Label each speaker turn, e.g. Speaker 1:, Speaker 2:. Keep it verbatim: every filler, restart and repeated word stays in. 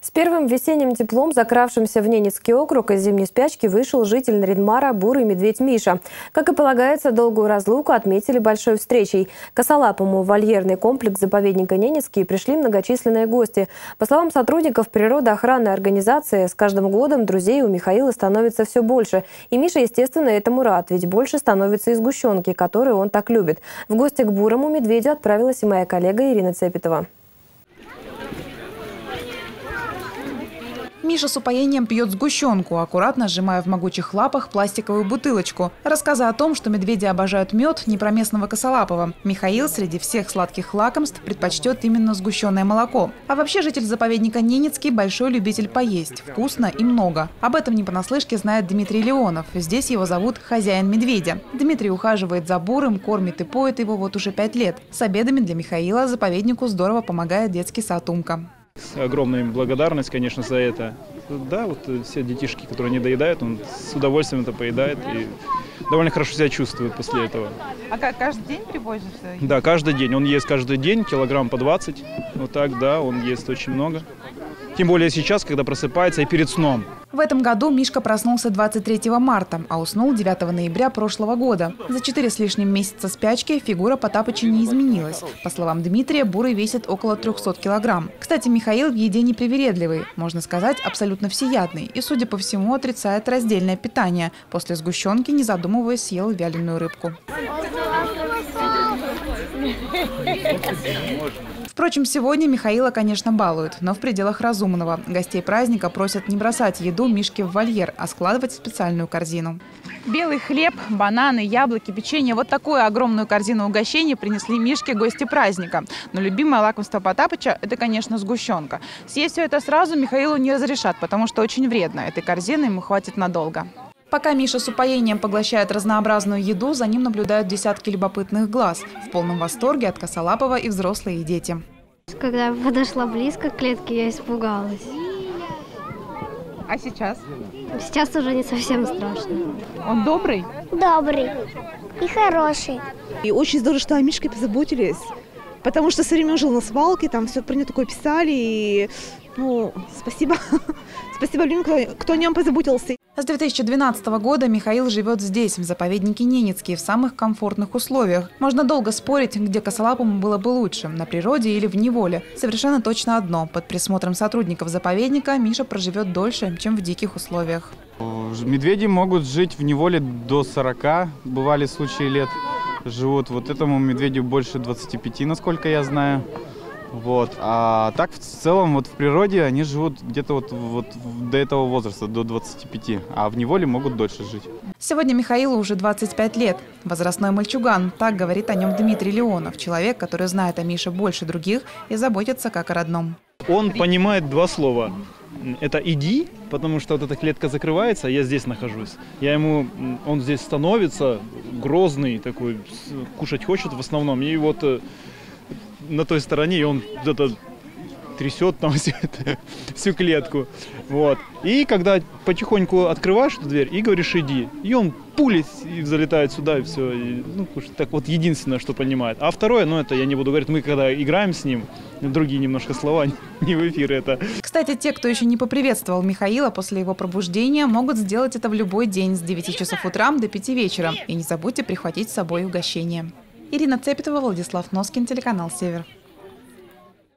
Speaker 1: С первым весенним теплом, закравшимся в Ненецкий округ, из зимней спячки вышел житель Нарьян-Мара бурый медведь Миша. Как и полагается, долгую разлуку отметили большой встречей. К косолапому в вольерный комплекс заповедника Ненецкий пришли многочисленные гости. По словам сотрудников природоохранной организации, с каждым годом друзей у Михаила становится все больше. И Миша, естественно, этому рад, ведь больше становится и сгущенки, которые он так любит. В гости к бурому медведю отправилась и моя коллега Ирина Цепетова.
Speaker 2: Миша с упоением пьет сгущенку, аккуратно сжимая в могучих лапах пластиковую бутылочку. Рассказы о том, что медведи обожают мед, не про местного косолапого. Михаил среди всех сладких лакомств предпочтет именно сгущенное молоко. А вообще житель заповедника Ненецкий – большой любитель поесть. Вкусно и много. Об этом не понаслышке знает Дмитрий Леонов. Здесь его зовут хозяин медведя. Дмитрий ухаживает за бурым, кормит и поет его вот уже пять лет. С обедами для Михаила заповеднику здорово помогает детский сад «Умка».
Speaker 3: Огромная им благодарность, конечно, за это. Да, вот все детишки, которые не доедают, он с удовольствием это поедает и довольно хорошо себя чувствует после этого.
Speaker 4: А как, каждый день привозишь?
Speaker 3: Да, каждый день. Он ест каждый день, килограмм по двадцать. Вот так, да, он ест очень много. Тем более сейчас, когда просыпается и перед сном.
Speaker 2: В этом году Мишка проснулся двадцать третьего марта, а уснул девятого ноября прошлого года. За четыре с лишним месяца спячки фигура Потапыча не изменилась. По словам Дмитрия, бурый весит около трёхсот килограмм. Кстати, Михаил в еде непривередливый, можно сказать, абсолютно всеядный. И, судя по всему, отрицает раздельное питание. После сгущенки, не задумываясь, съел вяленую рыбку. Впрочем, сегодня Михаила, конечно, балуют, но в пределах разумного. Гостей праздника просят не бросать еду Мишке в вольер, а складывать в специальную корзину.
Speaker 4: Белый хлеб, бананы, яблоки, печенье. Вот такую огромную корзину угощений принесли Мишке гости праздника. Но любимое лакомство Потапыча – это, конечно, сгущенка. Съесть все это сразу Михаилу не разрешат, потому что очень вредно. Этой корзины ему хватит надолго. Пока Миша с упоением поглощает разнообразную еду, за ним наблюдают десятки любопытных глаз. В полном восторге от косолапого и взрослые, и дети.
Speaker 5: Когда подошла близко к клетке, я испугалась.
Speaker 4: А сейчас?
Speaker 5: Сейчас уже не совсем страшно.
Speaker 4: Он добрый?
Speaker 6: Добрый и хороший.
Speaker 7: И очень здорово, что о Мишке позаботились. Потому что все время жил на свалке, там все про него такое писали. И, ну, спасибо. Спасибо людям, кто, кто о нем позаботился.
Speaker 2: С две тысячи двенадцатого года Михаил живет здесь, в заповеднике Ненецкий, в самых комфортных условиях. Можно долго спорить, где косолапому было бы лучше – на природе или в неволе. Совершенно точно одно – под присмотром сотрудников заповедника Миша проживет дольше, чем в диких условиях.
Speaker 8: Медведи могут жить в неволе до сорока, бывали случаи лет. Живут вот этому медведю больше двадцати пяти, насколько я знаю. Вот. А так в целом вот в природе они живут где-то вот, вот до этого возраста, до двадцати пяти, а в неволе могут дольше жить.
Speaker 2: Сегодня Михаилу уже двадцать пять лет. Возрастной мальчуган, так говорит о нем Дмитрий Леонов, человек, который знает о Мише больше других и заботится как о родном.
Speaker 3: Он понимает два слова. Это «иди», потому что вот эта клетка закрывается, а я здесь нахожусь. Я ему, он здесь становится грозный такой, кушать хочет в основном. И вот на той стороне, и он где-то трясет там всю, это, всю клетку. Вот. И когда потихоньку открываешь эту дверь и говоришь «иди», и он пулей и залетает сюда, и все. И, ну, так вот единственное, что понимает. А второе, ну это я не буду говорить, мы когда играем с ним, другие немножко слова, не в эфир это.
Speaker 2: Кстати, те, кто еще не поприветствовал Михаила после его пробуждения, могут сделать это в любой день с девяти часов утра до пяти вечера. И не забудьте прихватить с собой угощение. Ирина Цепетова, Владислав Носкин, телеканал «Север».